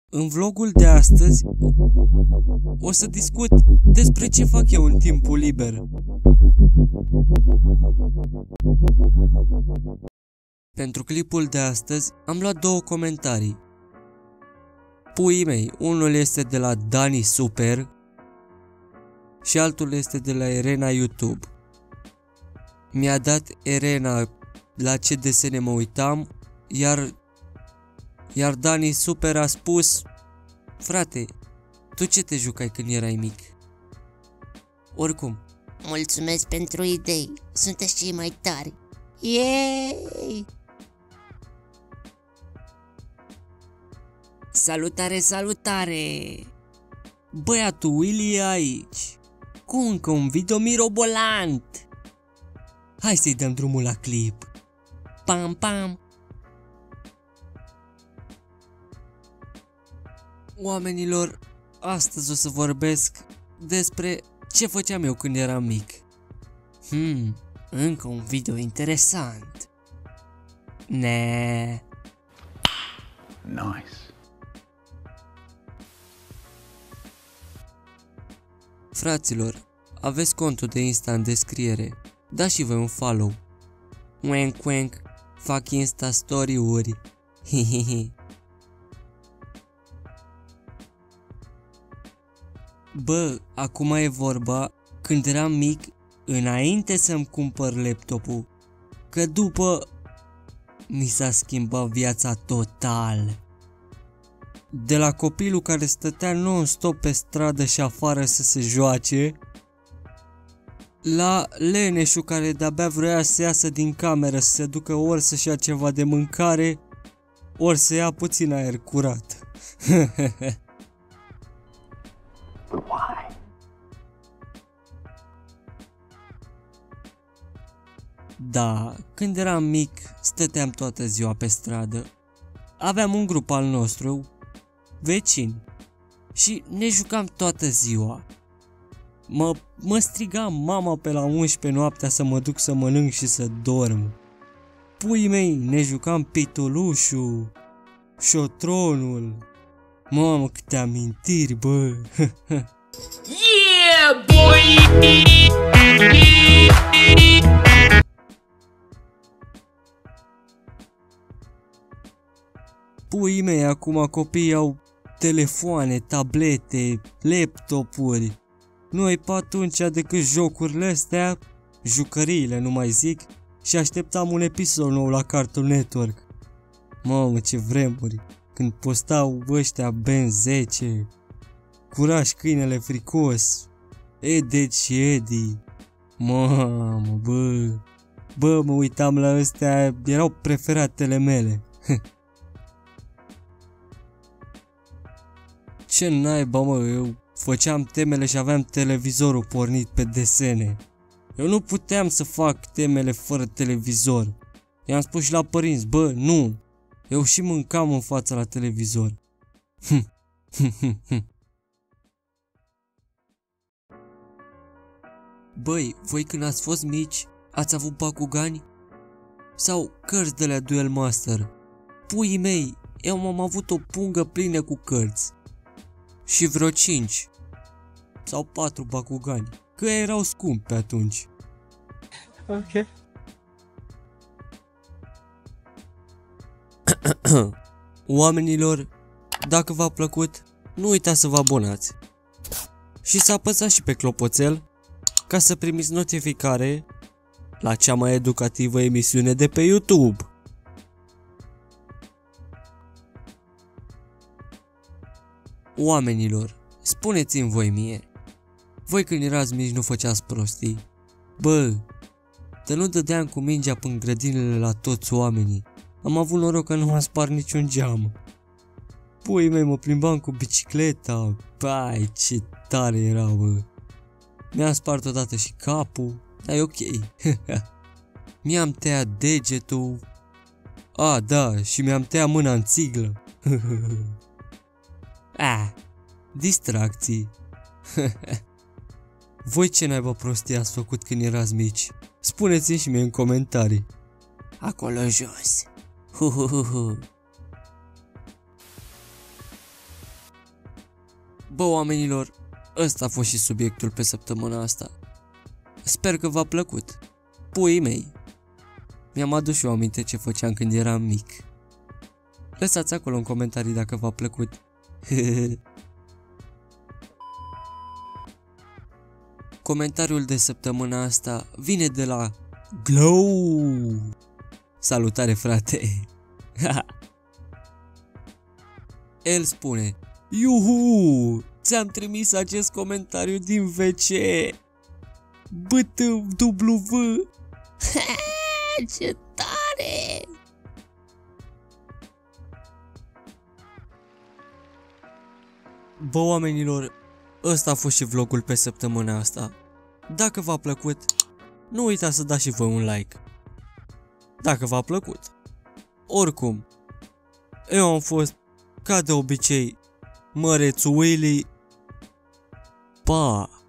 În vlogul de astăzi o să discut despre ce fac eu în timpul liber. Pentru clipul de astăzi am luat două comentarii. Puii mei, unul este de la Dani Super și altul este de la Elena YouTube. Mi-a dat Elena la ce desene mă uitam, iar Dani Super a spus: frate, tu ce te jucai când erai mic? Oricum, Mulțumesc pentru idei, sunteți cei mai tari. Yeee! salutare, salutare! Băiatul Willy e aici, cu încă un video mirobolant. Hai să-i dăm drumul la clip. Pam, pam! Oamenilor, astăzi o să vorbesc despre ce făceam eu când eram mic. Încă un video interesant. Ne. Nice. Fraților, aveți contul de Insta în descriere. Dați și voi un follow. Wank wank, fac Insta story-uri. Hihihi. Bă, acum e vorba când eram mic, înainte să-mi cumpăr laptopul, că după mi s-a schimbat viața total. De la copilul care stătea non-stop pe stradă și afară să se joace, la leneșul care de-abia vrea să iasă din cameră să se ducă ori să-și ia ceva de mâncare, ori să ia puțin aer curat. Why? Da, când eram mic, stăteam toată ziua pe stradă. Aveam un grup al nostru, vecini, și ne jucam toată ziua. Mă striga mama pe la 11 noaptea să mă duc să mănânc și să dorm. Puii mei, ne jucam pitolușul, șotronul. Mamă, câte amintiri, bă! Yeah, boy! Puii mei, acum copiii au telefoane, tablete, laptopuri. Noi pe atunci, decât jocurile astea, jucăriile nu mai zic, și așteptam un episod nou la Cartoon Network. Mamă, ce vremuri, când postau ăștia Ben 10, Curaj câinele fricos, Ed și Eddie. Mamă, bă, mă uitam la astea, erau preferatele mele. Ce naiba, mă, eu făceam temele și aveam televizorul pornit pe desene. Eu nu puteam să fac temele fără televizor. I-am spus și la părinți, bă, nu, eu și mâncam în fața la televizor. Băi, voi când ați fost mici, ați avut Bakugani? Sau cărți de la Duel Master? Puii mei, eu am avut o pungă plină cu cărți. Și vreo 5 sau 4 Bakugani, că erau scumpi pe atunci. Okay. Oamenilor, dacă v-a plăcut, nu uitați să vă abonați și să apăsați și pe clopoțel ca să primiți notificare la cea mai educativă emisiune de pe YouTube. Oamenilor, spuneți-mi voi mie, voi când erați mici nu făceați prostii? Bă, de nu dădeam cu mingea până grădinile la toți oamenii. Am avut noroc că nu m-am spart niciun geam. Puii mei, mă plimbam cu bicicleta. Bai, ce tare era, bă. Mi-am spart odată și capul, dar e ok. Mi-am tăiat degetul. A, da, și mi-am tăiat mâna în țiglă. Distracții. Voi ce naiba prostie ați făcut când erați mici? Spuneți-mi și mie în comentarii. Acolo jos. Bă, oamenilor, ăsta a fost și subiectul pe săptămâna asta. Sper că v-a plăcut. Puii mei. Mi-am adus și eu aminte ce făceam când eram mic. Lăsați acolo în comentarii dacă v-a plăcut. Comentariul de săptămâna asta vine de la Glow. Salutare, frate. El spune: Iuhu! Ți-am trimis acest comentariu din WC. BTW. Ce tare! Bă, oamenilor, ăsta a fost și vlogul pe săptămâna asta. Dacă v-a plăcut, nu uitați să dați și voi un like. Dacă v-a plăcut. Oricum, eu am fost, ca de obicei, Mărețu Willy. Pa!